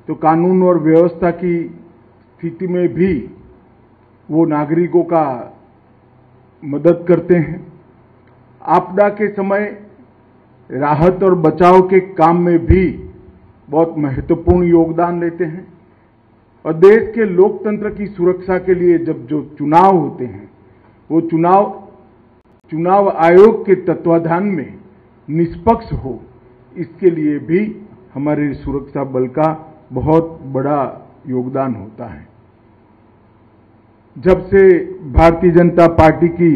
तो कानून और व्यवस्था की स्थिति में भी वो नागरिकों का मदद करते हैं। आपदा के समय राहत और बचाव के काम में भी बहुत महत्वपूर्ण योगदान देते हैं। और देश के लोकतंत्र की सुरक्षा के लिए जब जो चुनाव होते हैं वो चुनाव आयोग के तत्वाधान में निष्पक्ष हो, इसके लिए भी हमारे सुरक्षा बल का बहुत बड़ा योगदान होता है। जब से भारतीय जनता पार्टी की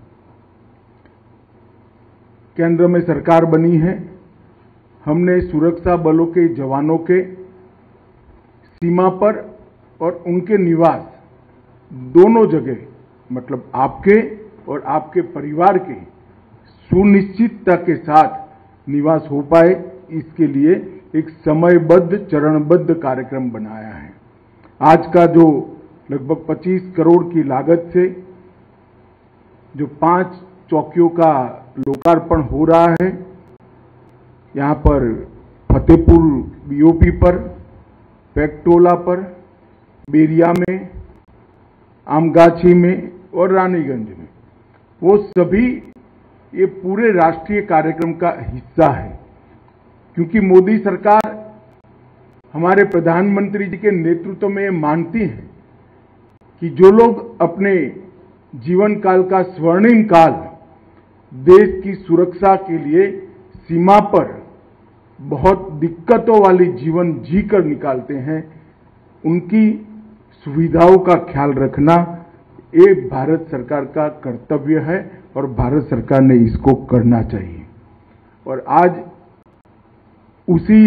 केंद्र में सरकार बनी है, हमने सुरक्षा बलों के जवानों के सीमा पर और उनके निवास दोनों जगह, मतलब आपके और आपके परिवार के सुनिश्चितता के साथ निवास हो पाए, इसके लिए एक समयबद्ध चरणबद्ध कार्यक्रम बनाया है। आज का जो लगभग 25 करोड़ की लागत से जो 5 चौकियों का लोकार्पण हो रहा है, यहां पर फतेहपुर बीओपी पर, पेकटोला पर, बेरिया में, आमगाछी में और रानीगंज में, वो सभी ये पूरे राष्ट्रीय कार्यक्रम का हिस्सा है। क्योंकि मोदी सरकार हमारे प्रधानमंत्री जी के नेतृत्व में मानती है कि जो लोग अपने जीवन काल का स्वर्णिम काल देश की सुरक्षा के लिए सीमा पर बहुत दिक्कतों वाली जीवन जीकर निकालते हैं, उनकी सुविधाओं का ख्याल रखना ये भारत सरकार का कर्तव्य है और भारत सरकार ने इसको करना चाहिए। और आज उसी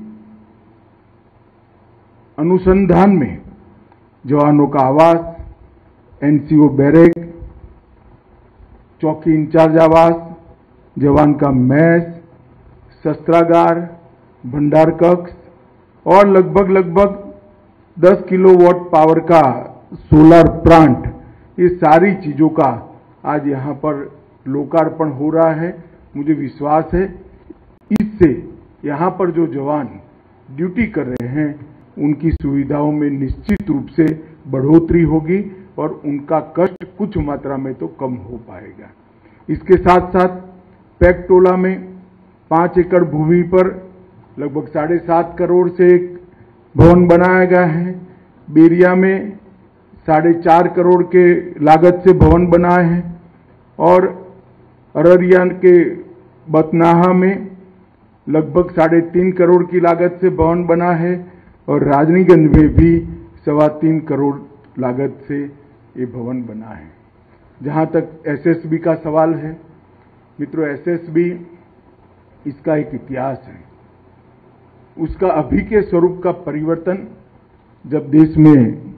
अनुसंधान में जवानों का आवास, एनसीओ बैरक, चौकी इंचार्ज आवास, जवान का मैस, शस्त्रागार, भंडार कक्ष और लगभग 10 किलोवाट पावर का सोलर प्लांट, ये सारी चीजों का आज यहां पर लोकार्पण हो रहा है। मुझे विश्वास है इससे यहां पर जो जवान ड्यूटी कर रहे हैं उनकी सुविधाओं में निश्चित रूप से बढ़ोतरी होगी और उनका कष्ट कुछ मात्रा में तो कम हो पाएगा। इसके साथ साथ पेकटोला में 5 एकड़ भूमि पर लगभग 7.5 करोड़ से एक भवन बनाया गया है। बेरिया में 4.5 करोड़ के लागत से भवन बनाए हैं और अररिया के बतनाहा में लगभग 3.5 करोड़ की लागत से भवन बना है और राजनीगंज में भी 3.25 करोड़ लागत से ये भवन बना है। जहां तक एसएसबी का सवाल है, मित्रों, एसएसबी इसका एक इतिहास है। उसका अभी के स्वरूप का परिवर्तन जब देश में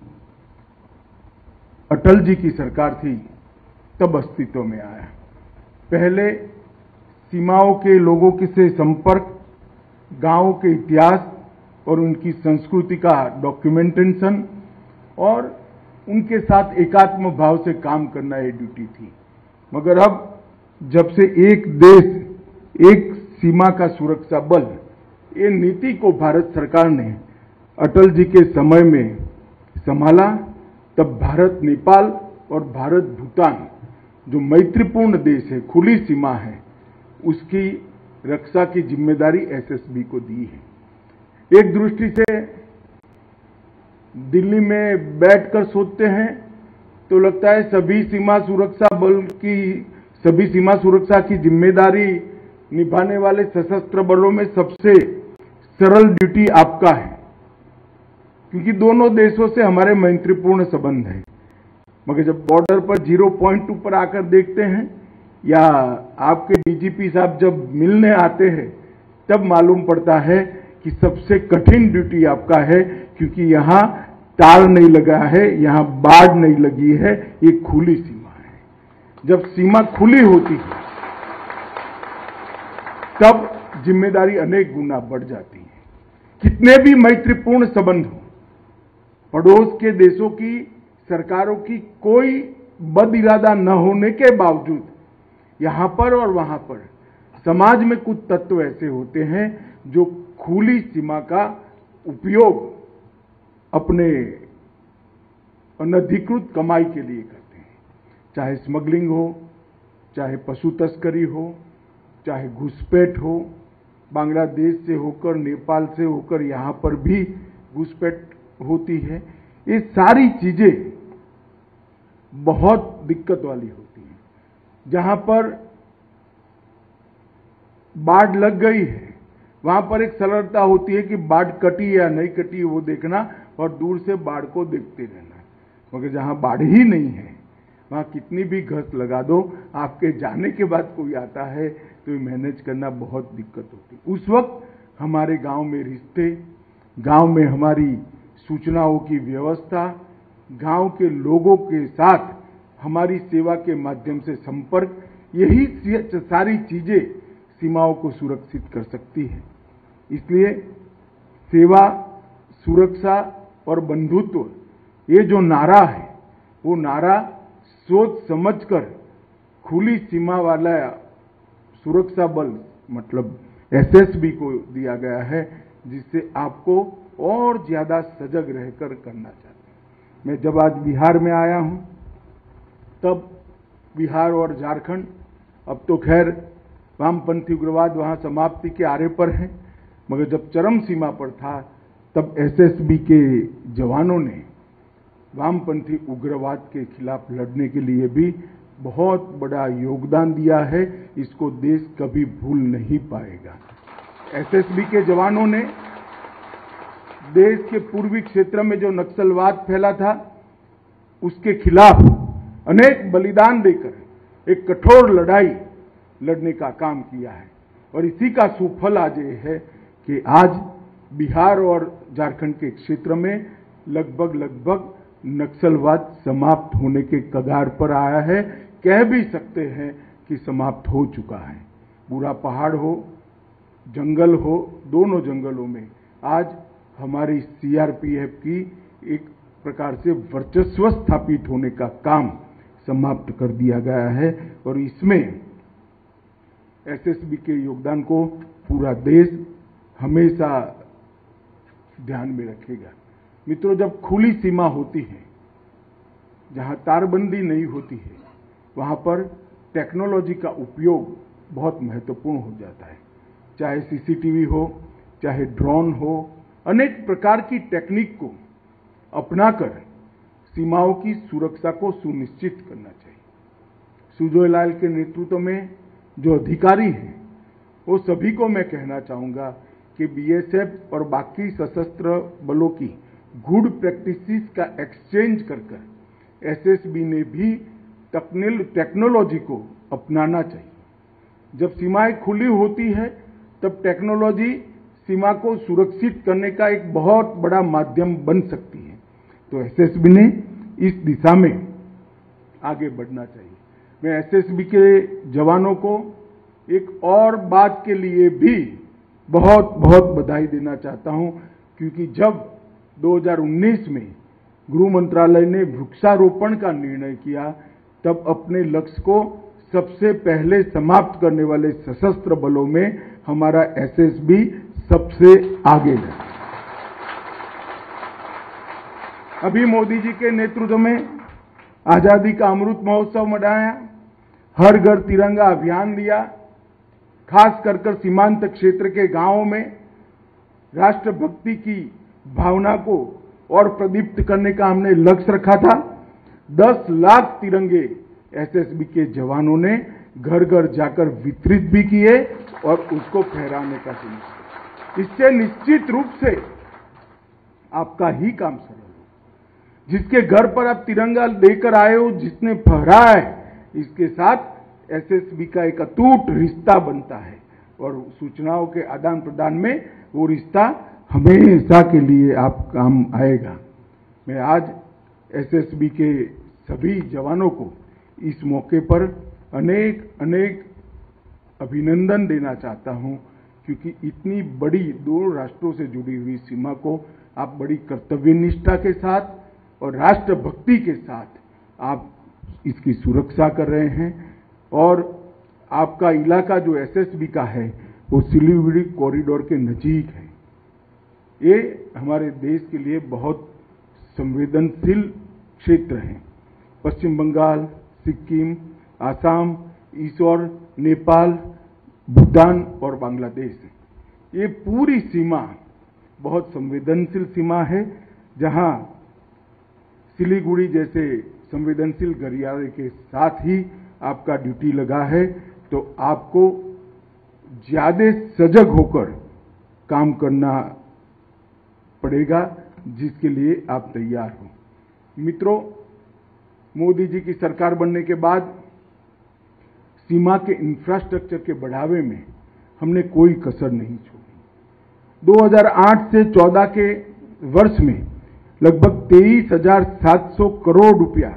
अटल जी की सरकार थी तब अस्तित्व में आया। पहले सीमाओं के लोगों के से संपर्क, गांवों के इतिहास और उनकी संस्कृति का डॉक्यूमेंटेशन और उनके साथ एकात्म भाव से काम करना ये ड्यूटी थी। मगर अब जब से एक देश एक सीमा का सुरक्षा बल, ये नीति को भारत सरकार ने अटल जी के समय में संभाला, तब भारत नेपाल और भारत भूटान जो मैत्रीपूर्ण देश है, खुली सीमा है, उसकी रक्षा की जिम्मेदारी एसएसबी को दी है। एक दृष्टि से दिल्ली में बैठकर सोचते हैं तो लगता है सभी सीमा सुरक्षा की जिम्मेदारी निभाने वाले सशस्त्र बलों में सबसे सरल ड्यूटी आपका है, क्योंकि दोनों देशों से हमारे मैत्रीपूर्ण संबंध है। मगर जब बॉर्डर पर 0 पॉइंट पर आकर देखते हैं या आपके डीजीपी साहब जब मिलने आते हैं तब मालूम पड़ता है कि सबसे कठिन ड्यूटी आपका है, क्योंकि यहां तार नहीं लगा है, यहां बाड़ नहीं लगी है, ये खुली सीमा है। जब सीमा खुली होती है तब जिम्मेदारी अनेक गुना बढ़ जाती है। कितने भी मैत्रीपूर्ण संबंध हो, पड़ोस के देशों की सरकारों की कोई बद इरादा न होने के बावजूद यहां पर और वहां पर समाज में कुछ तत्व ऐसे होते हैं जो खुली सीमा का उपयोग अपने अनधिकृत कमाई के लिए करते हैं, चाहे स्मगलिंग हो, चाहे पशु तस्करी हो, चाहे घुसपैठ हो, बांग्लादेश से होकर, नेपाल से होकर यहाँ पर भी घुसपैठ होती है। ये सारी चीजें बहुत दिक्कत वाली होती हैं। जहां पर बाढ़ लग गई है वहां पर एक सरलता होती है कि बाढ़ कटी या नहीं कटी वो देखना और दूर से बाढ़ को देखते रहना, मगर जहां बाढ़ ही नहीं है वहां कितनी भी घस लगा दो, आपके जाने के बाद कोई आता है तो ये मैनेज करना बहुत दिक्कत होती है। उस वक्त हमारे गांव में रिश्ते, गांव में हमारी सूचनाओं की व्यवस्था, गांव के लोगों के साथ हमारी सेवा के माध्यम से संपर्क, यही सारी चीजें सीमाओं को सुरक्षित कर सकती है। इसलिए सेवा, सुरक्षा और बंधुत्व ये जो नारा है वो नारा सोच समझकर खुली सीमा वाला सुरक्षा बल मतलब एसएसबी को दिया गया है, जिससे आपको और ज्यादा सजग रहकर करना चाहते हैं। मैं जब आज बिहार में आया हूं तब बिहार और झारखंड, अब तो खैर वामपंथी उग्रवाद वहां समाप्ति के आरे पर है, मगर जब चरम सीमा पर था तब एसएसबी के जवानों ने वामपंथी उग्रवाद के खिलाफ लड़ने के लिए भी बहुत बड़ा योगदान दिया है। इसको देश कभी भूल नहीं पाएगा। एसएसबी के जवानों ने देश के पूर्वी क्षेत्र में जो नक्सलवाद फैला था उसके खिलाफ अनेक बलिदान देकर एक कठोर लड़ाई लड़ने का काम किया है, और इसी का सुफल आज ये है कि आज बिहार और झारखंड के क्षेत्र में लगभग नक्सलवाद समाप्त होने के कगार पर आया है। कह भी सकते हैं कि समाप्त हो चुका है। पूरा पहाड़ हो, जंगल हो, दोनों जंगलों में आज हमारी सीआरपीएफ की एक प्रकार से वर्चस्व स्थापित होने का काम समाप्त कर दिया गया है, और इसमें एसएसबी के योगदान को पूरा देश हमेशा ध्यान में रखेगा। मित्रों, जब खुली सीमा होती है, जहां तारबंदी नहीं होती है, वहां पर टेक्नोलॉजी का उपयोग बहुत महत्वपूर्ण हो जाता है। चाहे सीसीटीवी हो, चाहे ड्रोन हो, अनेक प्रकार की टेक्निक को अपनाकर सीमाओं की सुरक्षा को सुनिश्चित करना चाहिए। सुजोय लाल के नेतृत्व में जो अधिकारी हैं वो सभी को मैं कहना चाहूंगा कि बीएसएफ और बाकी सशस्त्र बलों की गुड प्रैक्टिसेस का एक्सचेंज कर एसएसबी ने भी टेक्नोलॉजी को अपनाना चाहिए। जब सीमाएं खुली होती है तब टेक्नोलॉजी सीमा को सुरक्षित करने का एक बहुत बड़ा माध्यम बन सकती है, तो एसएसबी ने इस दिशा में आगे बढ़ना चाहिए। मैं एसएसबी के जवानों को एक और बात के लिए भी बहुत बहुत बधाई देना चाहता हूं, क्योंकि जब 2019 में गृह मंत्रालय ने वृक्षारोपण का निर्णय किया तब अपने लक्ष्य को सबसे पहले समाप्त करने वाले सशस्त्र बलों में हमारा एसएसबी सबसे आगे है। अभी मोदी जी के नेतृत्व में आजादी का अमृत महोत्सव मनाया, हर घर तिरंगा अभियान लिया, खास कर सीमांत क्षेत्र के गांवों में राष्ट्रभक्ति की भावना को और प्रदीप्त करने का हमने लक्ष्य रखा था। 10 लाख तिरंगे एसएसबी के जवानों ने घर घर जाकर वितरित भी किए और उसको फहराने का सुनिश्चित। इससे निश्चित रूप से आपका ही काम सरल हो। जिसके घर पर आप तिरंगा लेकर आए हो, जिसने फहराया है, इसके साथ एसएसबी का एक अटूट रिश्ता बनता है, और सूचनाओं के आदान प्रदान में वो रिश्ता हमेशा के लिए आप काम आएगा। मैं आज एसएसबी के सभी जवानों को इस मौके पर अनेक अभिनंदन देना चाहता हूं, क्योंकि इतनी बड़ी 2 राष्ट्रों से जुड़ी हुई सीमा को आप बड़ी कर्तव्यनिष्ठा के साथ और राष्ट्रभक्ति के साथ आप इसकी सुरक्षा कर रहे हैं। और आपका इलाका जो एसएसबी का है वो सिलीगुड़ी कॉरिडोर के नजीक है। ये हमारे देश के लिए बहुत संवेदनशील क्षेत्र हैं। पश्चिम बंगाल, सिक्किम, आसाम, ईश्वर, नेपाल, भूटान और बांग्लादेश, ये पूरी सीमा बहुत संवेदनशील सीमा है, जहां सिलीगुड़ी जैसे संवेदनशील गलियारे के साथ ही आपका ड्यूटी लगा है, तो आपको ज्यादा सजग होकर काम करना पड़ेगा, जिसके लिए आप तैयार हो। मित्रों, मोदी जी की सरकार बनने के बाद सीमा के इंफ्रास्ट्रक्चर के बढ़ावे में हमने कोई कसर नहीं छोड़ी। 2008 से 14 के वर्ष में लगभग 23,700 करोड़ रुपया,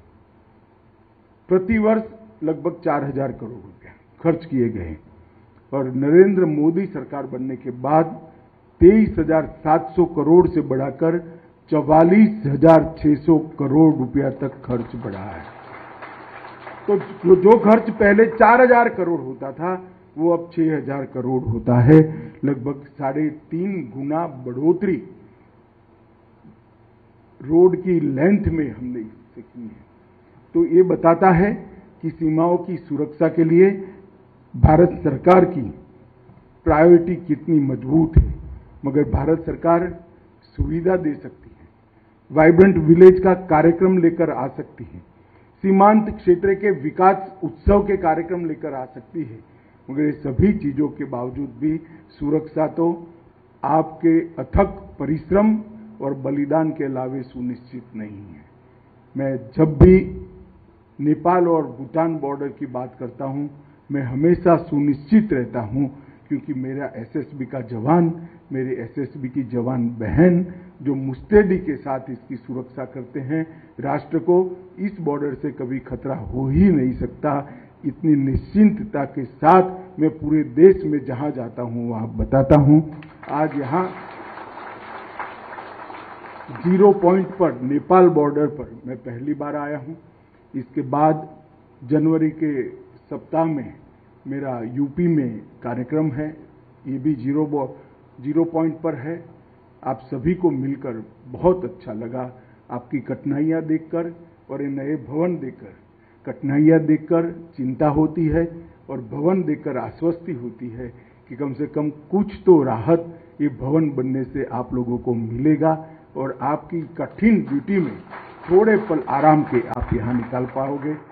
प्रति वर्ष लगभग 4,000 करोड़ रुपया खर्च किए गए, और नरेंद्र मोदी सरकार बनने के बाद 23,700 करोड़ से बढ़ाकर 44,600 करोड़ रुपया तक खर्च बढ़ा है। तो जो खर्च पहले 4,000 करोड़ होता था, वो अब 6,000 करोड़ होता है। लगभग 3.5 गुना बढ़ोतरी रोड की लेंथ में हमने इससे की है। तो ये बताता है कि सीमाओं की सुरक्षा के लिए भारत सरकार की प्रायोरिटी कितनी मजबूत है। मगर भारत सरकार सुविधा दे सकती है, वाइब्रेंट विलेज का कार्यक्रम लेकर आ सकती है, सीमांत क्षेत्र के विकास उत्सव के कार्यक्रम लेकर आ सकती है, मगर ये सभी चीजों के बावजूद भी सुरक्षा तो आपके अथक परिश्रम और बलिदान के अलावे सुनिश्चित नहीं है। मैं जब भी नेपाल और भूटान बॉर्डर की बात करता हूं, मैं हमेशा सुनिश्चित रहता हूं, क्योंकि मेरा एसएसबी का जवान, मेरे एसएसबी की जवान बहन जो मुस्तैदी के साथ इसकी सुरक्षा करते हैं, राष्ट्र को इस बॉर्डर से कभी खतरा हो ही नहीं सकता। इतनी निश्चिंतता के साथ मैं पूरे देश में जहां जाता हूं वहां बताता हूं। आज यहां 0 पॉइंट पर, नेपाल बॉर्डर पर मैं पहली बार आया हूं। इसके बाद जनवरी के सप्ताह में मेरा यूपी में कार्यक्रम है, ये भी 0 पॉइंट पर है। आप सभी को मिलकर बहुत अच्छा लगा, आपकी कठिनाइयां देखकर और ये नए भवन देखकर। कठिनाइयां देखकर चिंता होती है और भवन देखकर आश्वस्ति होती है कि कम से कम कुछ तो राहत ये भवन बनने से आप लोगों को मिलेगा, और आपकी कठिन ड्यूटी में थोड़े पल आराम के आप यहाँ निकाल पाओगे।